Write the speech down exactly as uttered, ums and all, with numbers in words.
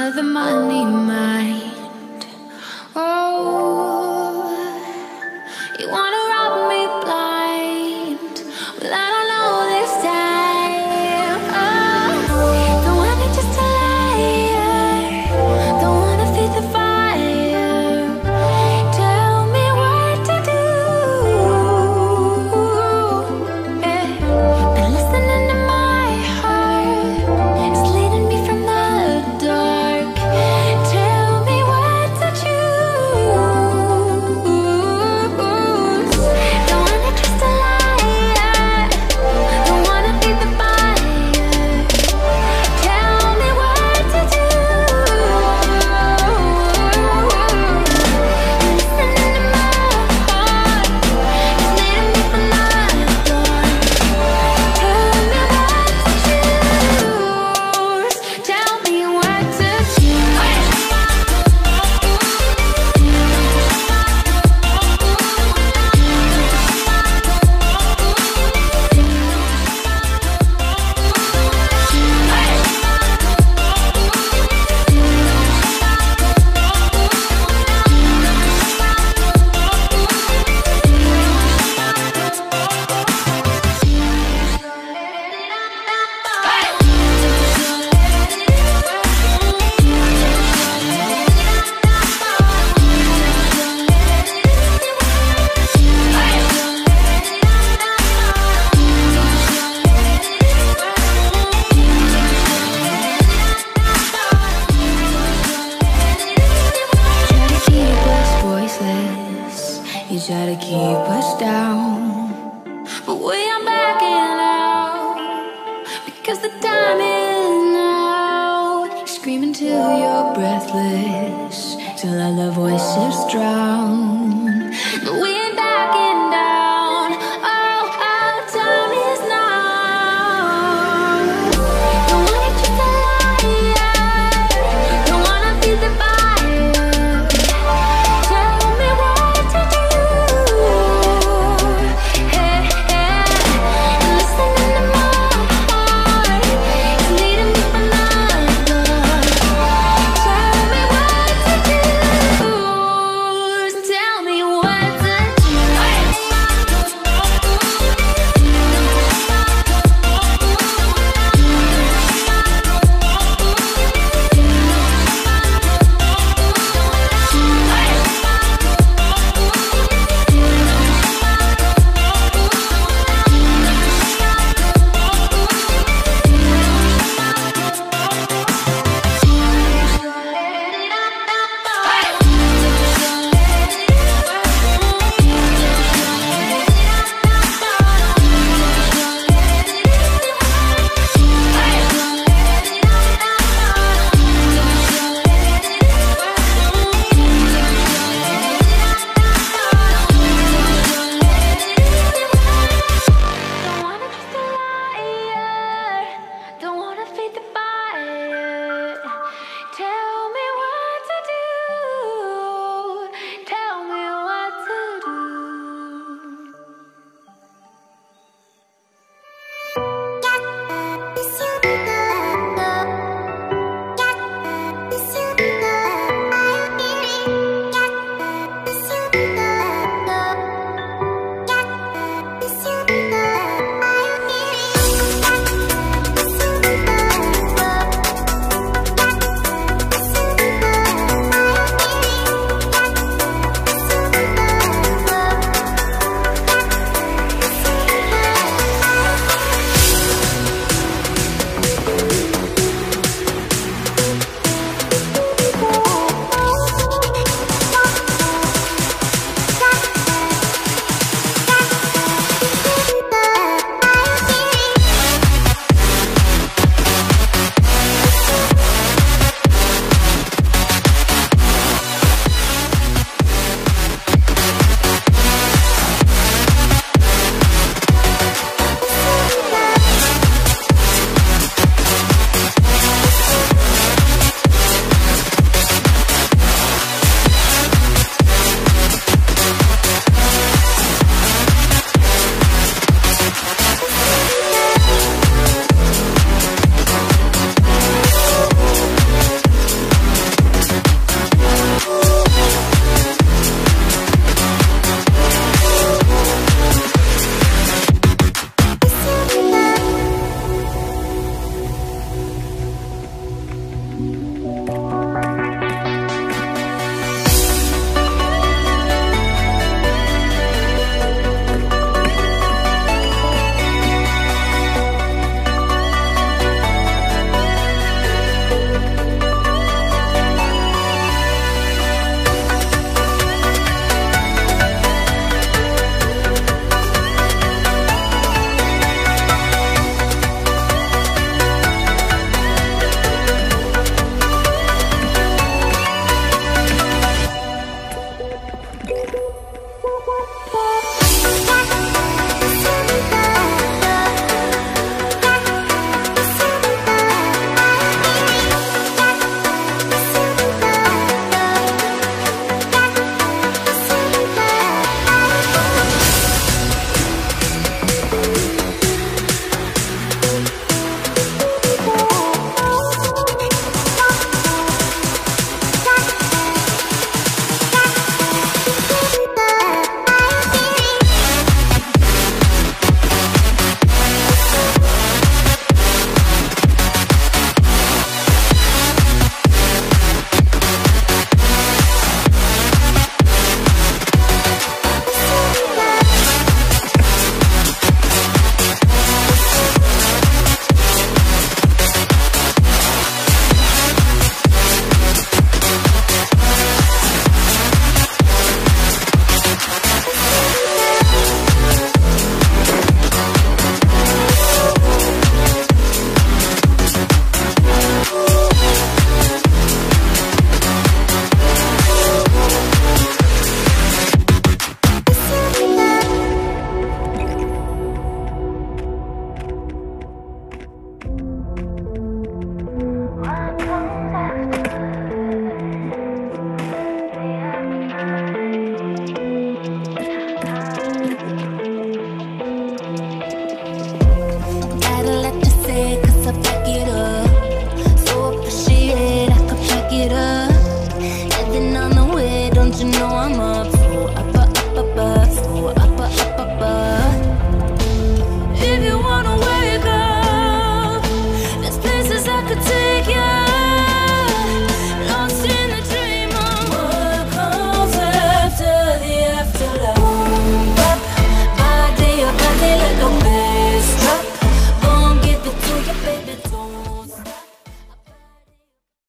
another money mind. Oh, you wanna rob me blind? Well, I don't know this time. Oh, don't want it just to lie. Don't wanna feed the fire. Tell me what to do. Yeah. Been listening to my heart. It's leading me from the dark. Tell me what to choose. Don't wanna trust a liar. Don't wanna feed the fire. Tell me what to do. Listening to my heart. It's leading me from the dark. Tell me what to choose. Tell me what to choose. You try to keep us down, but we are backing out because the time is now. Screaming till you're breathless, till all the voices drown.